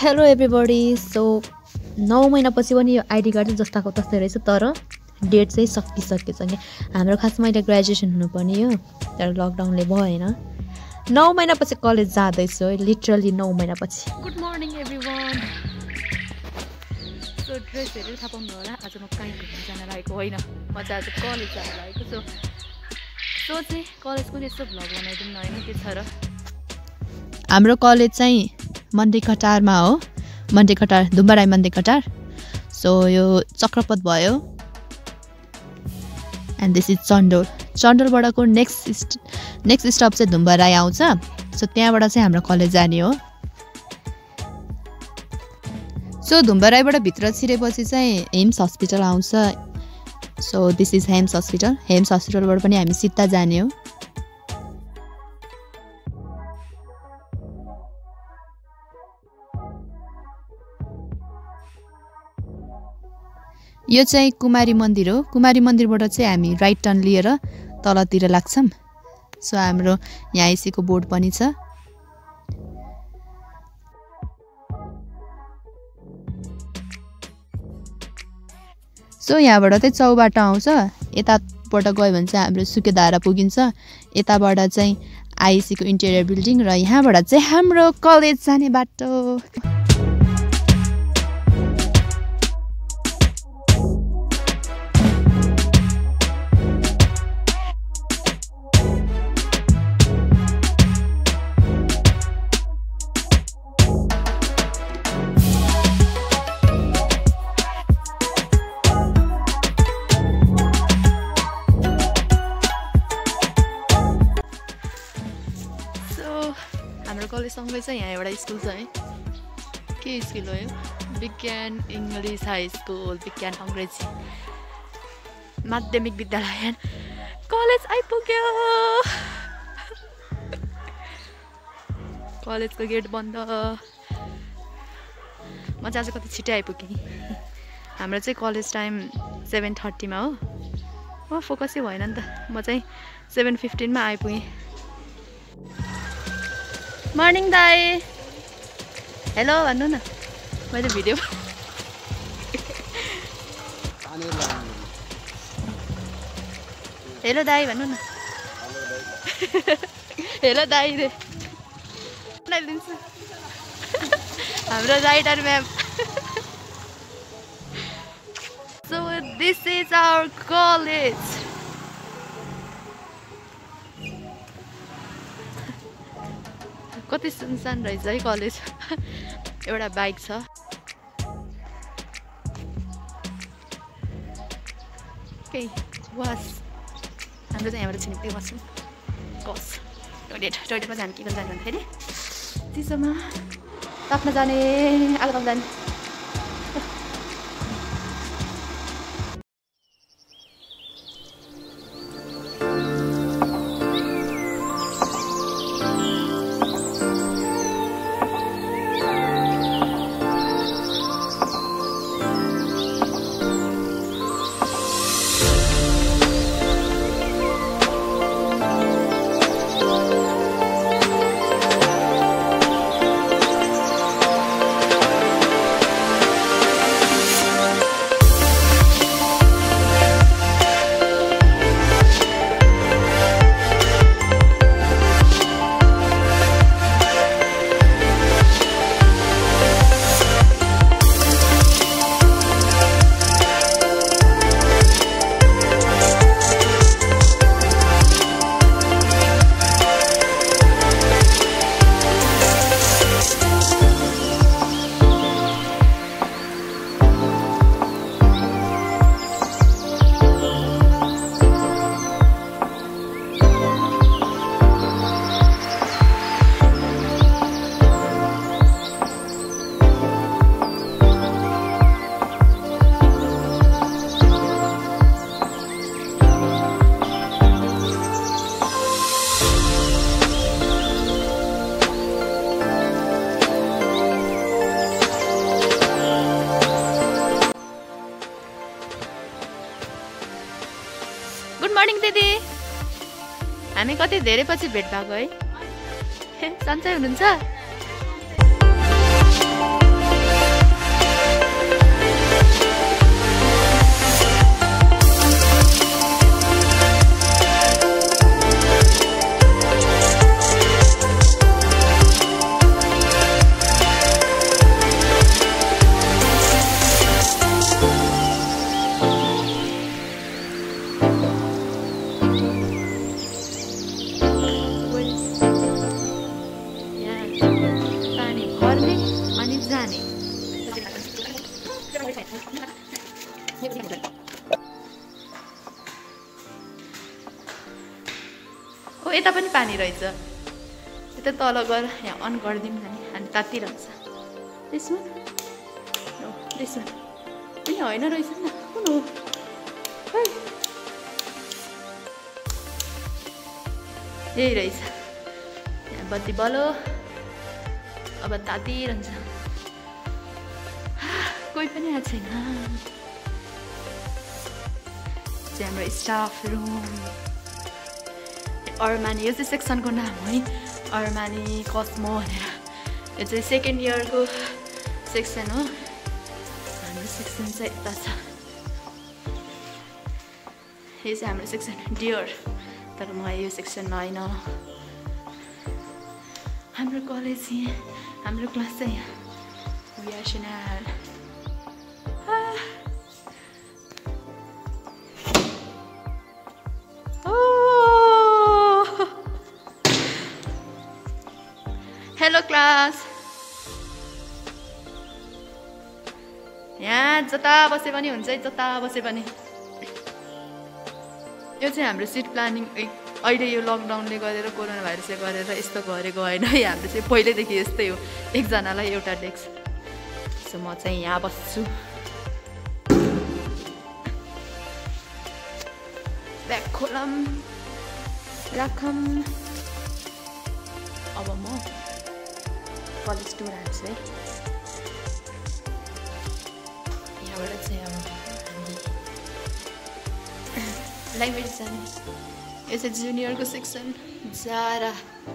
Hello everybody. So 9 महिनापछि पनि यो आइडी कार्ड चाहिँ जस्ताको तस्तै रहेछ, तर डेट चाहिँ सकिसकेछ कि हाम्रो खासमा अहिले ग्रेजुएसन हुनुपर्ने हो, तर लकडाउनले भएन। 9 महिनापछि कलेज जाँदैछु, लिटरली 9 महिनापछि। Good morning everyone. So dress हेरेर थाहा पाउनु होला, आज म कहीँ घुम्न जान लागेको होइन, म चाहिँ आज कलेज जान लागेको छु। चाहिँ कलेजको यसो भ्लग बनाइदिउँ न, होइन के छ र। हाम्रो कलेज चाहिँ मन्डे कटारमा हो, मन्डे कटार, धुम्बाराई मन्डे कटार। सो यो चक्रपथ भयो एन्ड दिस इज चण्डोल। चण्डोलबाटको नेक्स्ट स्टप चाहिँ धुम्बाराई आउँछ। सो त्यहाँबाट चाहिँ हाम्रो कलेज जाने हो। सो धुम्बाराईबाट भित्र छिरेपछि चाहिँ हेम्स हस्पिटल आउँछ। So this is HAMS hospital. HAMS हस्पिटलबाट पनि हामी सिधा जाने हो। यो चाहिँ कुमारी मन्दिर हो। कुमारी मन्दिरबाट चाहिँ हामी राइट टर्न लिएर तलतिर लाग्छौँ। सो हाम्रो यहाँ IEC को बोर्ड पनि छ। सो यहाँबाट चाहिँ चौबाटो आउँछ। यताबाट गयो भने चाहिँ हाम्रो सुकेधारा पुगिन्छ। यताबाट चाहिँ IEC को इन्टेरियर बिल्डिङ र यहाँबाट चाहिँ हाम्रो कलेज जाने बाटो। हाम्रो कलेजसँगै चाहिँ यहाँ एउटा स्कुल छ है। के स्कुल हो यो? विज्ञान इङ्ग्लिस हाई स्कुल, विज्ञान अङ्ग्रेजी माध्यमिक विद्यालय। कलेज आइपुग्यो। कलेजको गेट बन्द। म चाहिँ आज कति छिट्टै आइपुगेँ नि। हाम्रो चाहिँ कलेज टाइम 7:30 मा हो। फोकसै भएन नि त। म चाहिँ 7:15 मा आइपुगेँ। मर्निङ दाई, हेलो भन्नु न। मैले भिडियो हेलो दाई भन्नु न। हेलो दाई रे बनाइदिन्छु। हाम्रो writer ma'am. So this is our college. कति सुनसान रहेछ है कलेज। एउटा बाइक छ। ओके वास हाम्रो चाहिँ यहाँबाट छिनिक्कै बस्छौँ। कस टोइलेटमा जाने के गर्न जाने भन्दाखेरि चिसोमा ताप्न जाने, आगो ताप्न जाने। गुड मर्निङ दिदी। हामी कति धेरै पछि भेट भएको है। सन्चै हुनुहुन्छ? ओ यता पनि पानी रहेछ यता तल गएर यहाँ अन गरिदिउँ न नि अनि तातिरहन्छ त्यसमा त्यसमा पनि होइन रहेछ नि कुन हो यही रहेछ यहाँ बत्ती बलो अब तातिरहन्छ कोही पनि आएको छैन चाहिँ हाम्रो स्टाफ रुम अर्मानी यो चाहिँ सेक्सनको नाम है अर्मानी कस्मो भनेर यो चाहिँ सेकेन्ड इयरको सेक्सन हो हाम्रो सेक्सन चाहिँ यता छ यो चाहिँ हाम्रो सेक्सन डियर तर म यो सेक्सनमा होइन हाम्रो कलेज यहाँ हाम्रो क्लास चाहिँ यहाँ व्यासनाल हेलो क्लास यहाँ जता बसे पनि हुन्छ है जता बसे पनि यो चाहिँ हाम्रो सिट प्लानिङ अहिले यो लकडाउनले गरेर कोरोना भाइरसले गरेर यस्तो गरेको होइन है हाम्रो चाहिँ पहिल्यैदेखि यस्तै हो एकजनालाई एउटा डेस्क सो म चाहिँ यहाँ बस्छु ब्याग खोलम राखम अब म कलेज टुर हाल्छु है यहाँबाट चाहिँ अब ल्याङ्ग्वेज जाने यो चाहिँ जुनियरको सेक्सन जारा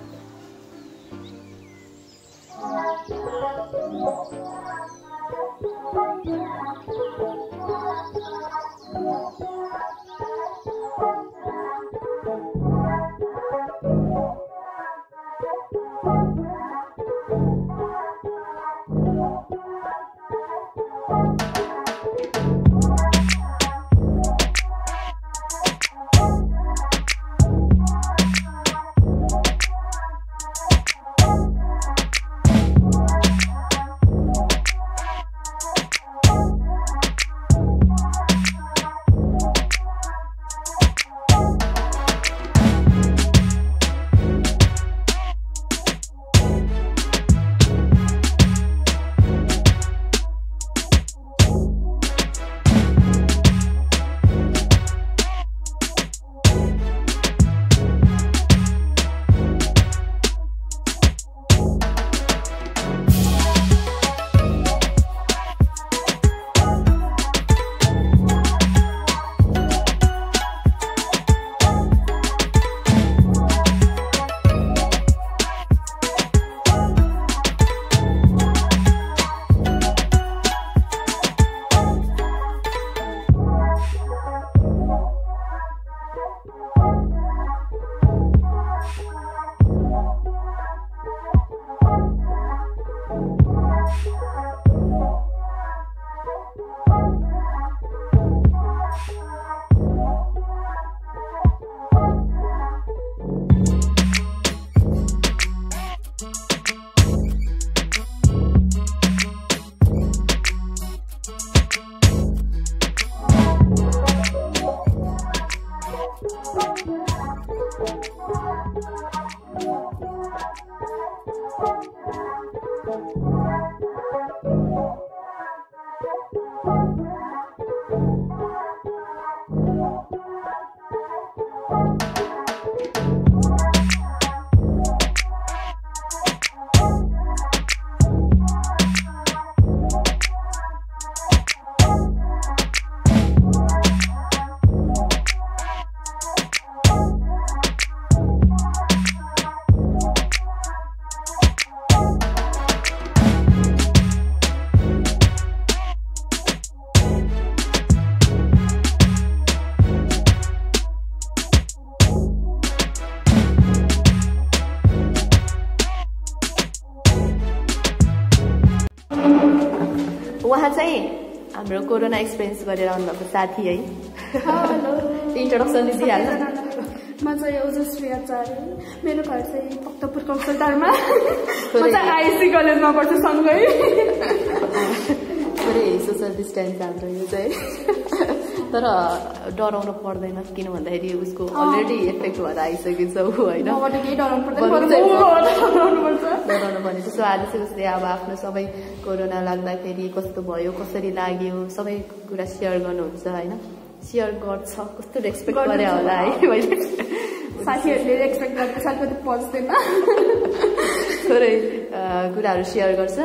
उहाँ चाहिँ हाम्रो कोरोना एक्सपिरियन्स गरेर आउनुभएको साथी है। हेलो, इन्ट्रोडक्सन दिइहाल्नु। म चाहिँ ओजस्वी आचार्य, मेरो घर चाहिँ भक्तपुर कौशलधारमा। म चाहिँ आइएसी कलेजमा पढ्छु सँगै। अरे सोशल डिस्टेन्स हाम्रो यो चाहिँ तर डराउनु पर्दैन किन भन्दाखेरि उसको अलरेडी इफेक्ट भएर आइसकेको छ ऊ होइन डराउनु पर्ने सो आज चाहिँ उसले अब आफ्नो सबै कोरोना लाग्दाखेरि कस्तो भयो कसरी लाग्यो सबै कुरा सेयर गर्नुहुन्छ होइन सेयर गर्छ कस्तो रेस्पेक्ट गरे होला है मैले साथीहरूले रेस्पेक्ट गरेको साथीले पच्दैन थोरै कुराहरू सेयर गर्छ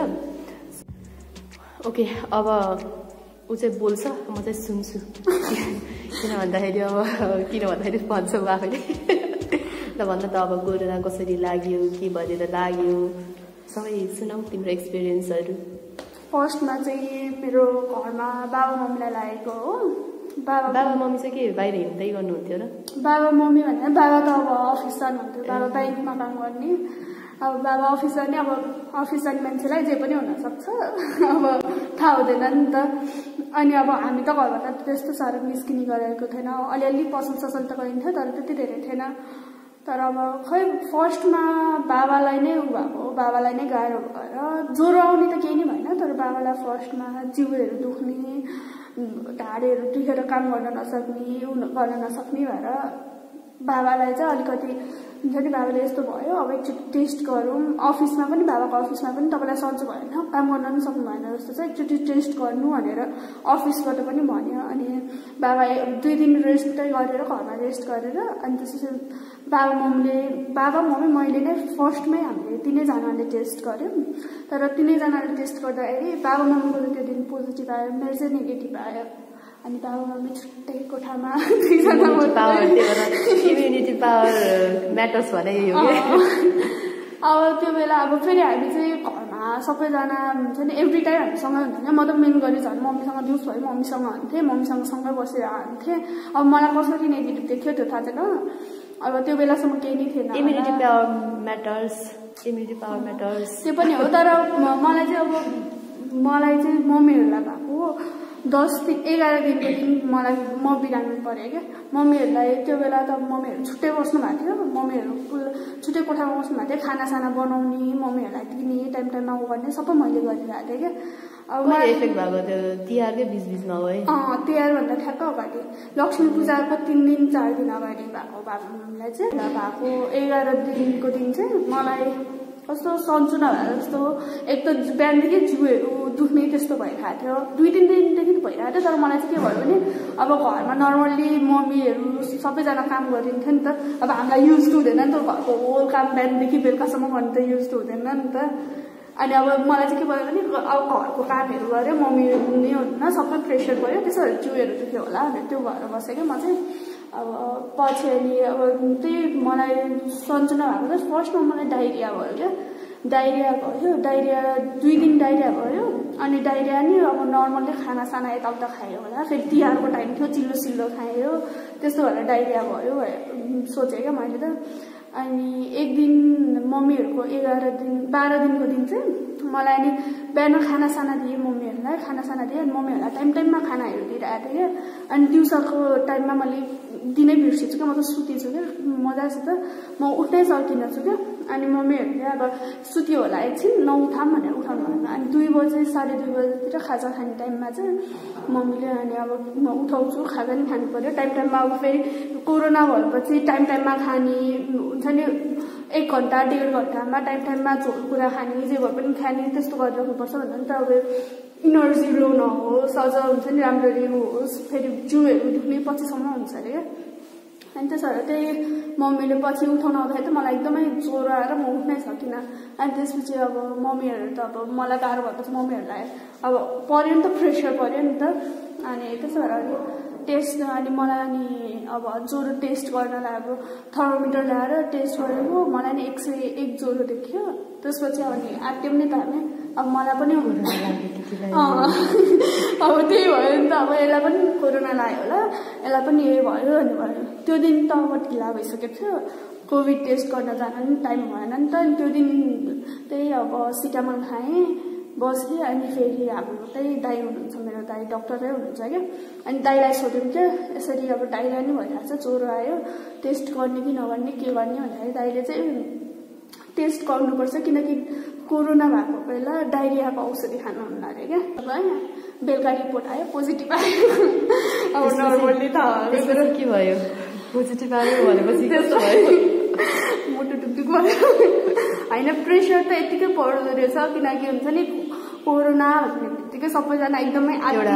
ओके अब ऊ चाहिँ बोल्छ म चाहिँ सुन्छु किन भन्दाखेरि भन्छ ऊ आफैले ल भन्न त अब कोरोना कसरी लाग्यो के भनेर लाग्यो सबै सुनाऊ तिम्रो एक्सपिरियन्सहरू फर्स्टमा चाहिँ मेरो घरमा बाबा मम्मीलाई लागेको हो बाबा मम्मी चाहिँ के बाहिर हिँड्दै गर्नुहुन्थ्यो र बाबा मम्मी भन्दा बाबा त अब अफिस जानुहुन्थ्यो बाबा ब्याङ्कमा काम गर्ने अब बाबा अफिस जाने अब अफिस जाने मान्छेलाई जे पनि हुनसक्छ अब थाहा हुँदैन नि त अनि अब हामी त घरबाट त्यस्तो साह्रो निस्किने गरेको थिएन अलिअलि पसल ससल त गरिन्थ्यो तर त्यति धेरै थिएन तर अब खै फर्स्टमा बाबालाई नै उ भएको बाबालाई नै गाह्रो भएर ज्वरो आउने त केही नै भएन तर बाबालाई फर्स्टमा जिउहरू दुख्ने ढाडेहरू दुखेर काम गर्न नसक्ने भएर बाबालाई चाहिँ अलिकति हुन्छ नि बाबाले यस्तो भयो अब एकचोटि टेस्ट गरौँ अफिसमा पनि बाबाको अफिसमा पनि तपाईँलाई सन्चो भएन काम गर्न पनि सक्नु भएन जस्तो चाहिँ एकचोटि टेस्ट गर्नु भनेर अफिसबाट पनि भन्यो अनि बाबा 2 दिन रेस्टै गरेर घरमा रेस्ट गरेर अनि त्यसपछि बाबा मम्मी मैले नै फर्स्टमै हामीले 3 जनाले टेस्ट गऱ्यौँ तर 3 जनाले टेस्ट गर्दाखेरि बाबा मम्मीको त्यो दिन पोजिटिभ आयो मेरो चाहिँ नेगेटिभ आयो अनि बाबा मम्मी छुट्टै कोठामा इम्युनिटी पावर म्याटर्स भने यो अब त्यो बेला अब फेरि हामी चाहिँ घरमा सबैजना हुन्छ नि एभ्री टाइम हामीसँगै हुन्थ्यो म त मेन गरी झन् मम्मीसँग दिउँसो भयो मम्मीसँग हुन्थेँ मम्मीसँग सँगै बसेर हुन्थेँ अब मलाई कसरी नेगेटिभ देख्यो त्यो थाहा छैन अब त्यो बेलासम्म केही नै थिएन इम्युनिटी पावर म्याटर्स त्यो पनि हो तर मलाई चाहिँ मम्मीहरूलाई भएको 11 दिनको दिन मलाई म बिरामी परेँ क्या मम्मीहरूलाई त्यो बेला त मम्मीहरू छुट्टै बस्नु भएको थियो मम्मीहरू छुट्टै कोठामा बस्नु भएको थियो खानासाना बनाउने मम्मीहरूलाई दिने टाइममा उ गर्ने सबै मैले गरिरहेको थिएँ क्या अब इफेक्ट भएको थियो तिहारकै बिचमा हो है तिहारभन्दा ठ्याक्क अगाडि लक्ष्मी पूजाको 3 दिन 4 दिन अगाडि भएको बाबा मम्मीलाई चाहिँ भएको 11 दिनको दिन चाहिँ मलाई कस्तो सन्चो नभएर जस्तो एक त बिहानदेखि जिउहरू दुख्ने त्यस्तो भइरहेको थियो 2-3 दिनदेखि भइरहेको थियो तर मलाई चाहिँ के भयो भने अब घरमा नर्मल्ली मम्मीहरू सबैजना काम गरिन्थ्यो नि त अब हामीलाई युज हुँदैन नि त घरको होल काम बिहानदेखि बेलुकासम्म गर्नु त युज हुँदैन नि त अनि अब मलाई चाहिँ के भयो भने अब घरको कामहरू गऱ्यो मम्मी नै हुन्न सबै प्रेसर भयो त्यसो भएर जिउहरू दुख्यो होला भनेर त्यो भएर बसेँ क्या म चाहिँ अब पछि अनि अब त्यही मलाई सन्चो नभएको त फर्स्टमा मलाई डाइरिया भयो क्या डाइरिया 2 दिन डाइरिया भयो अनि डाइरिया नि अब नर्मल्ली खानासाना यताउता खायो होला फेरि तिहारको टाइम थियो चिल्लो खायो त्यस्तो भएर डाइरिया भयो सोचेँ क्या मैले त अनि एक दिन मम्मीहरूको 12 दिनको दिन चाहिँ मलाई अनि बिहान खानासाना दिएँ मम्मीहरूलाई खानासाना दिएँ अनि मम्मीहरूलाई टाइममा खानाहरू दिइरहेको थिएँ क्या अनि दिउँसोको टाइममा मैले दिनै बिर्सेछु क्या म त सुतेछु क्या मजासित म उठ्नै सक्दिनँ छु क्या अनि मम्मीहरूले अब सुत्यो होला एकछिन नउठाम भनेर उठाउनु भएन अनि 2 बजे 2:30 बजेतिर खाजा खाने टाइममा चाहिँ मम्मीले अनि अब म उठाउँछु खाजा नि खानु पर्यो टाइममा अब फेरि कोरोना भएपछि टाइममा खाने हुन्छ नि 1 घन्टा 1.5 घन्टामा टाइममा झोल कुरा खाने जे भए पनि खाने त्यस्तो गरिराख्नुपर्छ भन्दा नि त अब इनर्जी लो नहोस् अझ हुन्छ नि राम्ररी होस् फेरि जिउहरू दुख्ने पछिसम्म हुन्छ अरे क्या अनि त्यसो भएर त्यही मम्मीले पछि उठाउन आउँदाखेरि त मलाई एकदमै ज्वरो आएर म उठ्नै सकिनँ अनि त्यसपछि अब मम्मीहरू त अब मलाई गाह्रो भएपछि मम्मीहरूलाई अब पर्यो नि त प्रेसर पर्यो नि त अनि त्यसो भएर टेस्ट अनि मलाई अनि अब ज्वरो टेस्ट गर्नलाई अब थर्मोमिटर ल्याएर टेस्ट गरेको मलाई नि 101 ज्वरो देखियो त्यसपछि अनि आत्यम नि त हामी अब मलाई पनि अब त्यही भयो नि त अब यसलाई पनि कोरोना लाग्यो होला यसलाई पनि यही भयो अनि भयो त्यो दिन त अब ढिला भइसकेको थियो कोभिड टेस्ट गर्न जान नि टाइम भएन नि त त्यो दिन त्यही अब सिटामल खाएँ बसेँ अनि फेरि हाम्रो त्यही दाइ हुनुहुन्छ मेरो दाइ डक्टरै हुनुहुन्छ क्या अनि दाइलाई सोध्यौँ क्या यसरी अब डाइरिया नि भइरहेको छ ज्वरो आयो टेस्ट गर्ने कि नगर्ने के गर्ने भन्दाखेरि दाइले चाहिँ टेस्ट गर्नुपर्छ किनकि कोरोना भएको बेला डाइरियाको औषधि खानुहुन्न अरे क्या बेलुका रिपोर्ट आयो पोजिटिभ आयो अब नर्मल्ली थाहा के भयो पोजिटिभ आयो भनेपछि कस्तो भयो मुटु टुकटुक भयो होइन प्रेसर त यतिकै पर्दो रहेछ किनकि हुन्छ नि कोरोना भन्ने बित्तिकै सबैजना एकदमै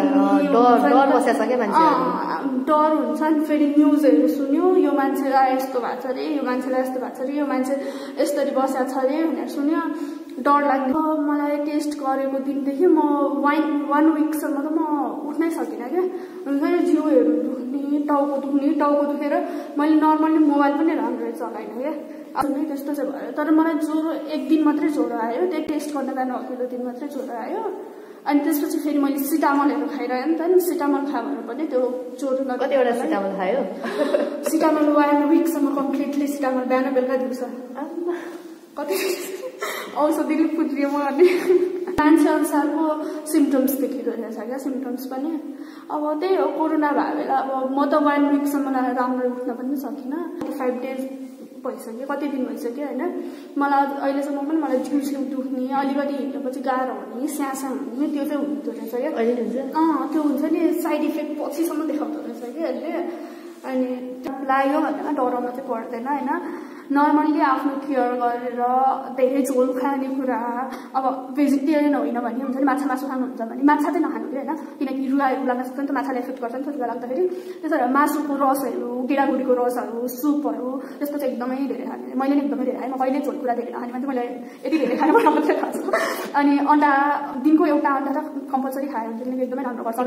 डर हुन्छ नि फेरि न्युजहरू सुन्यो यो मान्छेलाई यस्तो भएको छ अरे यो मान्छेलाई यस्तो भएको छ अरे यो मान्छे यसरी बसेको छ अरे भनेर सुन्यो डर लाग्ने मलाई टेस्ट गरेको दिनदेखि म 1 विकसम्म त म उठ्नै सकिनँ क्या हुन्छ नि जिउहरू दुख्ने टाउको दुखेर मैले नर्मल्ली मोबाइल पनि राम्ररी चलाइनँ क्या अनि त्यस्तो चाहिँ भयो तर मलाई ज्वरो 1 दिन मात्रै ज्वरो आयो त्यो टेस्ट गर्न जानु अघिल्लो दिन मात्रै ज्वरो आयो अनि त्यसपछि फेरि मैले सिटामलहरू खाइरहेँ नि त नि सिटामल खायो भने पनि त्यो ज्वरो कतिवटा सिटामल खायो सिटामल 1 विकसम्म कम्प्लिटली सिटामल बिहान बेलुका दिउँछ कति औषधिले पुत्रियो म अनि मान्छे अनुसारको सिम्टम्स देखिँदो रहेछ क्या सिम्टम्स पनि अब त्यही हो कोरोना भएको बेला अब म त 1 विकसम्म राम्रो उठ्न पनि सकिनँ 5 डेज भइसक्यो कति दिन भइसक्यो होइन मलाई अहिलेसम्म पनि मलाई जिउ दुख्ने अलिकति हिँडेपछि गाह्रो हुने स्यासा हुने त्यो चाहिँ हुँदो रहेछ क्या त्यो हुन्छ नि साइड इफेक्ट पछिसम्म देखाउँदो रहेछ कि अहिले अनि लाग्यो भनेर डराउन चाहिँ पर्दैन होइन नर्मल्ली आफ्नो केयर गरेर धेरै झोल खाने कुरा अब भेजिटेरियन होइन भने हुन्छ नि माछा मासु खानुहुन्छ भने माछा चाहिँ नखानु कि होइन किनकि रुगाहरू लाग्न सक्छ नि त माछाले एफेक्ट गर्छ नि त रुगा लाग्दाखेरि त्यसो भएर मासुको रसहरू गेडागुडीको रसहरू सुपहरू त्यस्तो चाहिँ एकदमै धेरै खाने मैले नि एकदमै धेरै खाएँ म कहिले झोल कुरा धेरै नखाने मान्छे मैले यति धेरै खाने मलाई मात्रै थाहा छ अनि अन्डा दिनको एउटा अन्डा त कम्पलसरी खायो भने एकदमै राम्रो गर्छ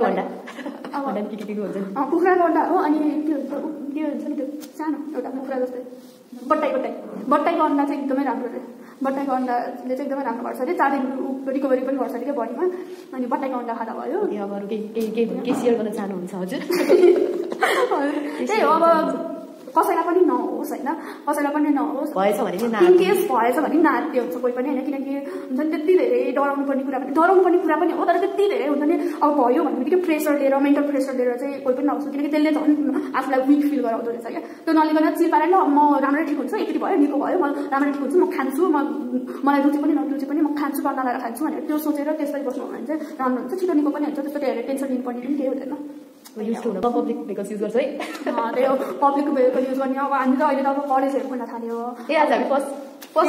कुखुराको अन्डा हो अनि के हुन्छ नि त्यो सानो एउटा कुखुरा जस्तै बट्टाईको अन्डा चाहिँ एकदमै राम्रो अरे बट्टाईको अन्डाले चाहिँ एकदमै राम्रो गर्छ अरे 4 दिन रिकभरी पनि गर्छ अरे क्या बडीमा अनि बट्टाईको अन्डा खाँदा भयो अब अरू केही सेयर गर्न चाहनुहुन्छ हजुर त्यही हो अब कसैलाई पनि नहोस् होइन कसैलाई पनि नहोस् भएछ भने केस भएछ भने नात्य हुन्छ कोही पनि होइन किनकि हुन्छ नि त्यति धेरै डराउनु पर्ने कुरा पनि हो तर त्यति धेरै हुन्छ नि अब भयो भन्ने बित्तिकै प्रेसर लिएर मेन्टल प्रेसर लिएर चाहिँ कोही पनि नहोस् किनकि त्यसले झन् आफूलाई विक फिल गराउँदो रहेछ क्या त्यो नलिकन चिपाएर ल म राम्ररी ठिक हुन्छ एकचोटि भयो निको भयो म राम्ररी ठिक हुन्छु म खान्छु मलाई रुचि पनि नरुचि पनि म खान्छु बन्ना लगाएर खान्छु भनेर त्यो सोचेर त्यसरी बस्नु भने चाहिँ राम्रो हुन्छ छिटो निको पनि हुन्छ त्यस्तो धेरै टेन्सन लिनुपर्ने पनि केही हुँदैन पब्लिक भेहिकल्स युज गर्छ है त्यही हो पब्लिक भेहिकल युज गर्ने अब हामी त अहिले त अब कलेजहरू खुल्न थाल्यो आज हामी फर्स्ट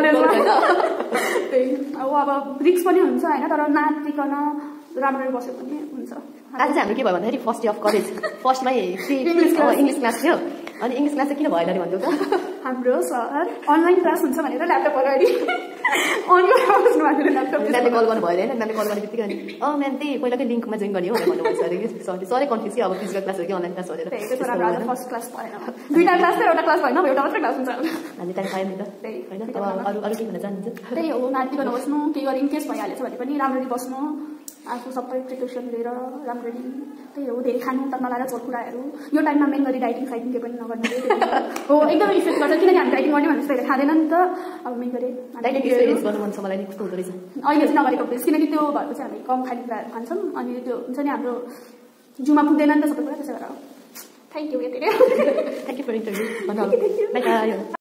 त्यही अब रिक्स पनि हुन्छ होइन तर नातिकन राम्ररी बस्यो भने हुन्छ आज चाहिँ हाम्रो के भयो भन्दाखेरि फर्स्ट डे अफ कलेज फर्स्टमै इङ्ग्लिस क्लास थियो अनि इङ्ग्लिस क्लास चाहिँ किन भएन अरे भन्थ्यो त हाम्रो सर अनलाइन क्लास हुन्छ भनेर ल्यापटप अगाडि अनलाइन बस्नु भनेर म्यामले कल गर्नु भयो होइन म्यामले कल गर्ने बित्तिकै अनि म्याम त्यही पहिलाकै लिङ्कमा जोइन गर्ने हो भनेर भन्नुभएको छ अरे सरै कन्फ्युज कि अब फिजिकल क्लास हो कि अनलाइन क्लास भनेर त्यही फर्स्ट क्लास भएन 2टा क्लास थियो एउटा क्लास भएन एउटा मात्रै क्लास हुन्छ हामी त्यहाँ पायौँ नि त त्यही होइन अब अरू के भन्न चाहनुहुन्छ त्यही हो नातिकन बस्नु के गरे इनकेस भइहालेछ भने पनि राम्ररी बस्नु आफू सबै प्रिकसन लिएर राम्ररी त्यही हो धेरै खानु त नलाएर झोल कुराहरू यो टाइममा मेन गरी डाइटिङ साइटिङ के पनि नगर्नु हो एकदमै इफेक्ट गर्छ किनकि हामी डाइटिङ गर्ने भनेपछि खाँदैन नि त अब मेन गरी डाइटिङ एक्सपिरियन्स गर्नु मन छ मलाई कस्तो हुँदो रहेछ अहिले चाहिँ नगरेको प्लिज किनकि त्यो भएको चाहिँ हामी कम खाने कुराहरू खान्छौँ अनि त्यो हुन्छ नि हाम्रो जिउमा पुग्दैन नि त सबै कुरा त्यसै भएर थ्याङ्क यू यति नै थ्याङ्क यू फर इन्टरभ्यू